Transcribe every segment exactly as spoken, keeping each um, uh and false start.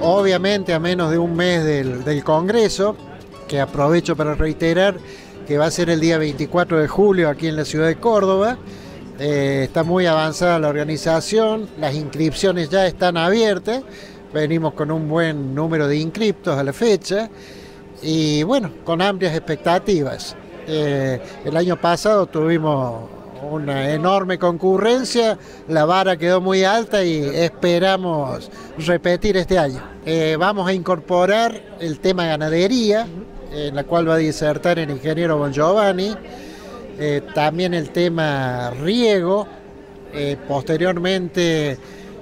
obviamente a menos de un mes del, del Congreso, que aprovecho para reiterar que va a ser el día veinticuatro de julio aquí en la ciudad de Córdoba. Eh, está muy avanzada la organización, las inscripciones ya están abiertas, venimos con un buen número de inscriptos a la fecha y bueno, con amplias expectativas. Eh, el año pasado tuvimos una enorme concurrencia, la vara quedó muy alta y esperamos repetir este año. Eh, vamos a incorporar el tema ganadería, en la cual va a disertar el ingeniero Bongiovanni, eh, también el tema riego, eh, posteriormente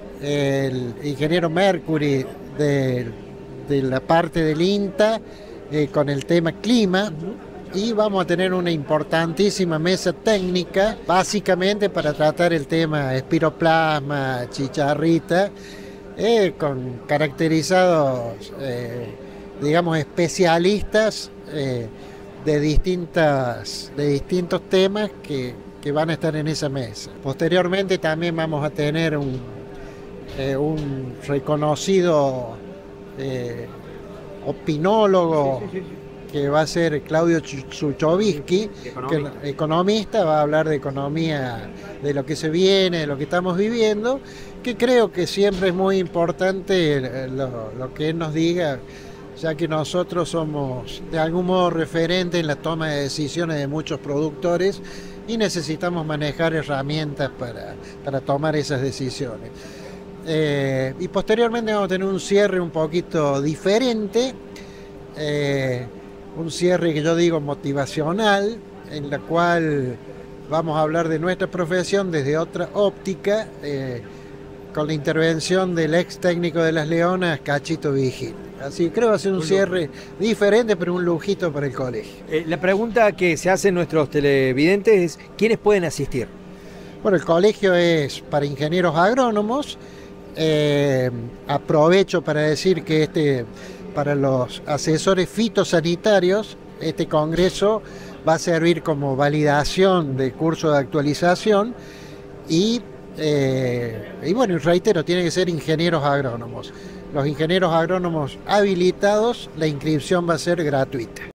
el ingeniero Mercury de, de la parte del INTA eh, con el tema clima. Y vamos a tener una importantísima mesa técnica, básicamente para tratar el tema espiroplasma, chicharrita, eh, con caracterizados, eh, digamos, especialistas eh, de, distintas, de distintos temas que, que van a estar en esa mesa. Posteriormente también vamos a tener un, eh, un reconocido eh, opinólogo, sí, sí, sí, sí, que va a ser Claudio Zuchovsky, economista. que economista, va a hablar de economía, de lo que se viene, de lo que estamos viviendo, que creo que siempre es muy importante lo, lo que él nos diga, ya que nosotros somos de algún modo referentes en la toma de decisiones de muchos productores y necesitamos manejar herramientas para, para tomar esas decisiones. Eh, y posteriormente vamos a tener un cierre un poquito diferente, eh, un cierre que yo digo motivacional, en la cual vamos a hablar de nuestra profesión desde otra óptica, eh, con la intervención del ex técnico de Las Leonas, Cachito Vigil. Así que creo que va a ser un, un cierre diferente, pero un lujito para el colegio. Eh, la pregunta que se hacen nuestros televidentes es, ¿quiénes pueden asistir? Bueno, el colegio es para ingenieros agrónomos. Eh, aprovecho para decir que este... para los asesores fitosanitarios, este congreso va a servir como validación de curso de actualización y, eh, y bueno, reitero, tiene que ser ingenieros agrónomos. Los ingenieros agrónomos habilitados, la inscripción va a ser gratuita.